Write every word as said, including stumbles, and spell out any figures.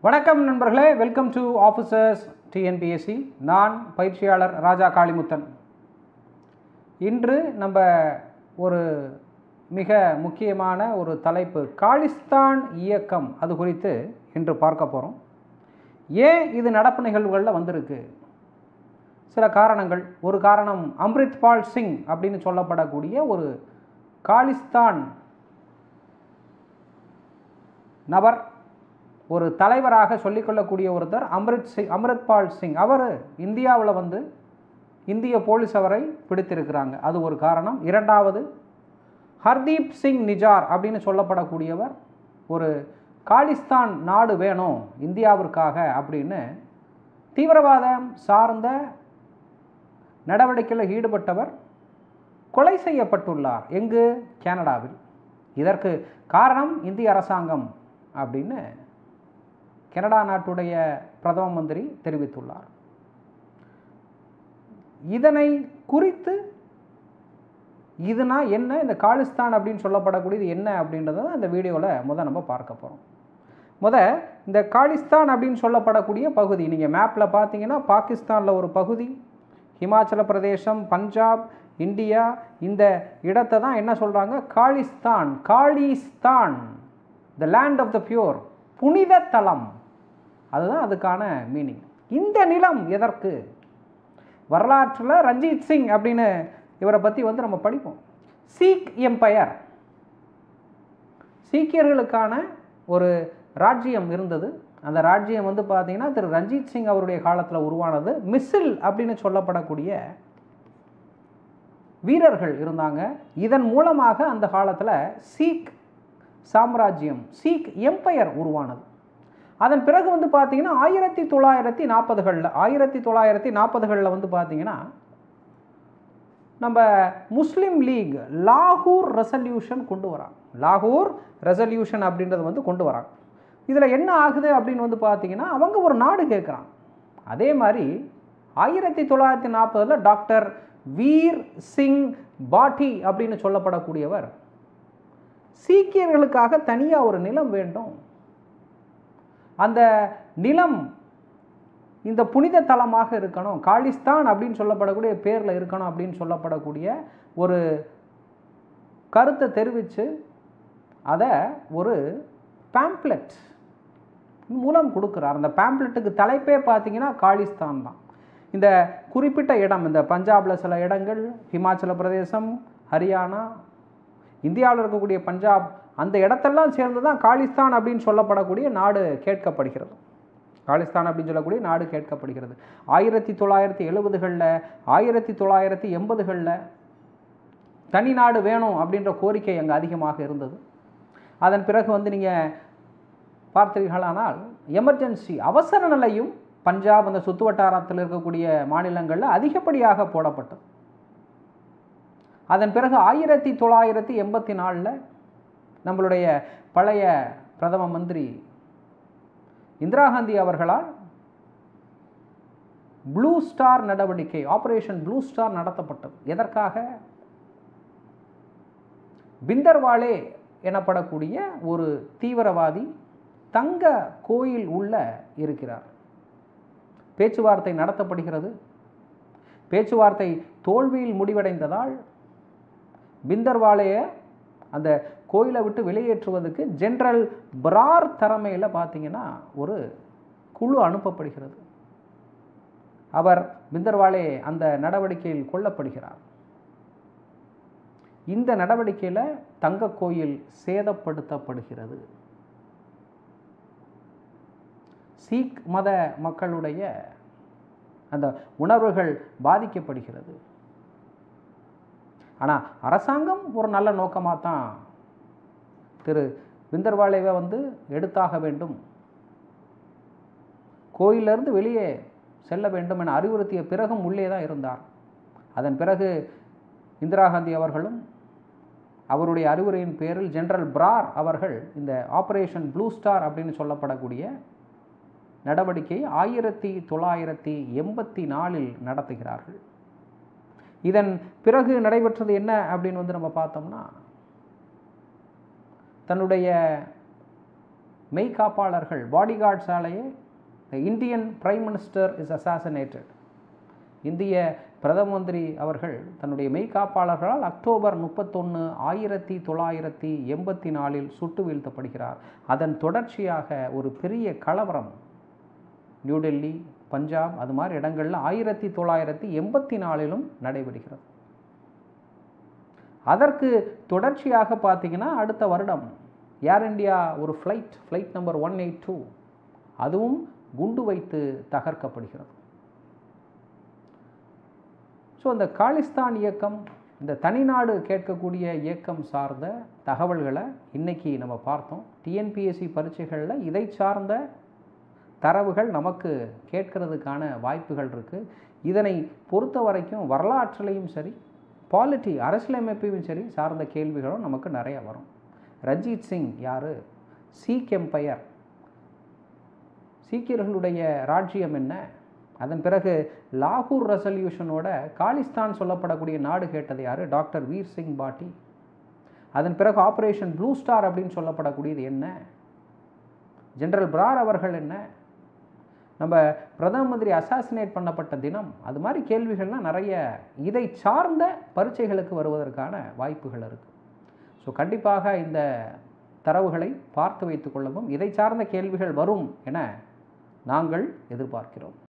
வணக்கம் நண்பர்களே, welcome to officers TNPSC. நான் பயிற்சியாளர் ராஜா காளிமுத்தன். இன்று நம்ம ஒரு மிக முக்கியமான ஒரு தலைப்பு காலிஸ்தான் இயக்கம், அது குறித்து இன்று பார்க்க போகிறோம். ஏன் இது நடப்பு நிகழ்வுகளில் வந்திருக்கு? சில காரணங்கள். ஒரு காரணம் அம்ரித்பால் சிங் அப்படின்னு சொல்லப்படக்கூடிய ஒரு காலிஸ்தான் நபர், ஒரு தலைவராக சொல்லிக்கொள்ளக்கூடிய ஒருத்தர் அம்ரித் சிங் அம்ரித்பால் சிங். அவர் இந்தியாவில் வந்து இந்திய போலீஸ் அவரை பிடித்திருக்கிறாங்க, அது ஒரு காரணம். இரண்டாவது, ஹர்தீப் சிங் நிஜார் அப்படின்னு சொல்லப்படக்கூடியவர் ஒரு காலிஸ்தான் நாடு வேணும் இந்தியாவிற்காக அப்படின்னு தீவிரவாதம் சார்ந்த நடவடிக்கையில் ஈடுபட்டவர் கொலை செய்யப்பட்டுள்ளார். எங்கு? கனடாவில். இதற்கு காரணம் இந்திய அரசாங்கம் அப்படின்னு கனடா நாட்டுடைய பிரதம மந்திரி தெரிவித்துள்ளார். இதனை குறித்து இதுனா என்ன, இந்த காலிஸ்தான் அப்படின்னு சொல்லப்படக்கூடியது என்ன அப்படின்றத இந்த வீடியோவில் முதல் நம்ம பார்க்க போகிறோம். முத இந்த காலிஸ்தான் அப்படின்னு சொல்லப்படக்கூடிய பகுதி, நீங்கள் மேப்பில் பார்த்தீங்கன்னா பாகிஸ்தானில் ஒரு பகுதி, ஹிமாச்சல பிரதேசம், பஞ்சாப், இந்தியா, இந்த இடத்தை தான் என்ன சொல்கிறாங்க? Khalistan. Khalistan, the land of the pure, புனித தலம், அதுதான் அதுக்கான மீனிங். இந்த நிலம் எதற்கு? வரலாற்றில் ரஞ்சித் சிங் அப்படின்னு இவரை பற்றி வந்து நம்ம படிப்போம். சீக் எம்பையர், சீக்கியர்களுக்கான ஒரு ராஜ்யம் இருந்தது. அந்த ராஜ்யம் வந்து பார்த்தீங்கன்னா திரு ரஞ்சித் சிங் அவருடைய காலத்தில் உருவானது. மிசில் அப்படின்னு சொல்லப்படக்கூடிய வீரர்கள் இருந்தாங்க. இதன் மூலமாக அந்த காலத்தில் சீக் சாம்ராஜ்யம், சீக் எம்பையர் உருவானது. அதன் பிறகு வந்து பார்த்தீங்கன்னா ஆயிரத்தி தொள்ளாயிரத்தி நாற்பதுகளில் ஆயிரத்தி தொள்ளாயிரத்தி நாற்பதுகளில் வந்து பார்த்தீங்கன்னா நம்ம முஸ்லீம் லீக் லாகூர் ரெசல்யூஷன் கொண்டு வராங்க. லாகூர் ரெசல்யூஷன் அப்படின்றது வந்து கொண்டு வராங்க. இதில் என்ன ஆகுது அப்படின்னு வந்து பார்த்தீங்கன்னா அவங்க ஒரு நாடு கேட்குறாங்க. அதே மாதிரி ஆயிரத்தி தொள்ளாயிரத்தி நாற்பதில் டாக்டர் வீர் சிங் பாட்டி அப்படின்னு சொல்லப்படக்கூடியவர் சீக்கியர்களுக்காக தனியாக ஒரு நிலம் வேண்டும், அந்த நிலம் இந்த புனித தலமாக இருக்கணும், காலிஸ்தான் அப்படின்னு சொல்லப்படக்கூடிய பேரில் இருக்கணும் அப்படின்னு சொல்லப்படக்கூடிய ஒரு கருத்தை தெரிவித்து அதை ஒரு பேம்ப்ளெட் மூலம் கொடுக்குறார். அந்த பேம்ப்ளெட்டுக்கு தலைப்பே பார்த்தீங்கன்னா காலிஸ்தான் தான். இந்த குறிப்பிட்ட இடம், இந்த பஞ்சாபில் சில இடங்கள், ஹிமாச்சல பிரதேசம், ஹரியானா, இந்தியாவில் இருக்கக்கூடிய பஞ்சாப், அந்த இடத்தெல்லாம் சேர்ந்து தான் காலிஸ்தான் அப்படின்னு சொல்லப்படக்கூடிய நாடு கேட்கப்படுகிறது. காலிஸ்தான் அப்படின்னு சொல்லக்கூடிய நாடு கேட்கப்படுகிறது. ஆயிரத்தி தொள்ளாயிரத்தி எழுபதுகளில் ஆயிரத்தி தொள்ளாயிரத்தி எண்பதுகளில் தனி நாடு வேணும் அப்படின்ற கோரிக்கை அங்கே அதிகமாக இருந்தது. அதன் பிறகு வந்து நீங்கள் பார்த்தீர்களானால் எமர்ஜென்சி அவசர நிலையும் பஞ்சாப், அந்த சுற்று வட்டாரத்தில் இருக்கக்கூடிய மாநிலங்களில் அதிகப்படியாக போடப்பட்டது. அதன் பிறகு ஆயிரத்தி தொள்ளாயிரத்தி எண்பத்தி நாலில் நம்மளுடைய பழைய பிரதம மந்திரி இந்திரா காந்தி அவர்களால் ப்ளூ ஸ்டார் நடவடிக்கை, ஆபரேஷன் ப்ளூ ஸ்டார் நடத்தப்பட்டது. எதற்காக? பிந்தர்வாலே எனப்படக்கூடிய ஒரு தீவிரவாதி தங்க கோயில் உள்ள இருக்கிறார். பேச்சுவார்த்தை நடத்தப்படுகிறது. பேச்சுவார்த்தை தோல்வியில் முடிவடைந்ததால் பிந்தர்வாலையை அந்த கோயிலை விட்டு வெளியேற்றுவதற்கு ஜெனரல் பிரார் தலைமையில் பார்த்தீங்கன்னா ஒரு குழு அனுப்பப்படுகிறது. அவர் பிந்தர்வாலே அந்த நடவடிக்கையில் கொல்லப்படுகிறார். இந்த நடவடிக்கையில் தங்க கோயில் சேதப்படுத்தப்படுகிறது. சீக் மத மக்களுடைய அந்த உணர்வுகள் பாதிக்கப்படுகிறது. ஆனால் அரசாங்கம் ஒரு நல்ல நோக்கமாக தான் திரு பிந்தர்வாலேவை வந்து எடுத்தாக வேண்டும், கோயிலிருந்து வெளியே செல்ல வேண்டும் என அறிவுறுத்திய பிறகும் உள்ளே தான் இருந்தார். அதன் பிறகு இந்திரா காந்தி அவர்களும் அவருடைய அறிவுரையின் பேரில் ஜெனரல் பிரார் அவர்கள் இந்த ஆபரேஷன் ப்ளூ ஸ்டார் அப்படின்னு சொல்லப்படக்கூடிய நடவடிக்கை ஆயிரத்தி தொள்ளாயிரத்தி எண்பத்தி நாலில் நடத்துகிறார்கள். இதன் பிறகு நடைபெற்றது என்ன அப்படின்னு வந்து நம்ம பார்த்தோம்னா, தன்னுடைய மெய்காப்பாளர்கள் பாடிகார்ட்ஸாலேயே Indian prime minister is assassinated. இந்திய பிரதம மந்திரி அவர்கள் தன்னுடைய மெய்காப்பாளர்களால் அக்டோபர் முப்பத்தொன்று ஆயிரத்தி தொள்ளாயிரத்தி எண்பத்தி நாலில் சுட்டு வீழ்த்தப்படுகிறார். அதன் தொடர்ச்சியாக ஒரு பெரிய கலவரம் நியூடெல்லி, பஞ்சாப், அது மாதிரி இடங்களில் ஆயிரத்தி தொள்ளாயிரத்தி எண்பத்தி நாலிலும் நடைபெறுகிறது. அதற்கு தொடர்ச்சியாக பார்த்தீங்கன்னா அடுத்த வருடம் ஏர் இந்தியா ஒரு flight flight number one eight two அதுவும் குண்டு வைத்து தகர்க்கப்படுகிறது. ஸோ இந்த காலிஸ்தான் இயக்கம், இந்த தனிநாடு கேட்கக்கூடிய இயக்கம் சார்ந்த தகவல்களை இன்றைக்கி நம்ம பார்த்தோம். டிஎன்பிஎஸ்சி பரீட்சைகளில் இதை சார்ந்த தரவுகள் நமக்கு கேட்கறதுக்கான வாய்ப்புகள் இருக்குது. இதனை பொறுத்த வரைக்கும் வரலாற்றிலையும் சரி, பாலிட்டி அரசியலமைப்பையும் சரி சார்ந்த கேள்விகளும் நமக்கு நிறைய வரும். ரஞ்சித் சிங் யார்? சீக் எம்பையர், சீக்கியர்களுடைய ராஜ்யம் என்ன? அதன் பிறகு லாகூர் ரெசல்யூஷனோட காலிஸ்தான் சொல்லப்படக்கூடிய நாடு கேட்டது யார்? டாக்டர் வீர் சிங் பாட்டி. அதன் பிறகு ஆப்ரேஷன் ப்ளூ ஸ்டார் அப்படின்னு சொல்லப்படக்கூடியது என்ன? ஜெனரல் பிரார் அவர்கள் என்ன? நம்ம பிரதம மந்திரி அசாசினேட் பண்ணப்பட்ட தினம், அது மாதிரி கேள்விகள்லாம் நிறைய இதை சார்ந்த பரீட்சைகளுக்கு வருவதற்கான வாய்ப்புகள் இருக்குது. ஸோ கண்டிப்பாக இந்த தரவுகளை பார்த்து வைத்துக் கொள்ளவும். இதை சார்ந்த கேள்விகள் வரும் என நாங்கள் எதிர்பார்க்கிறோம்.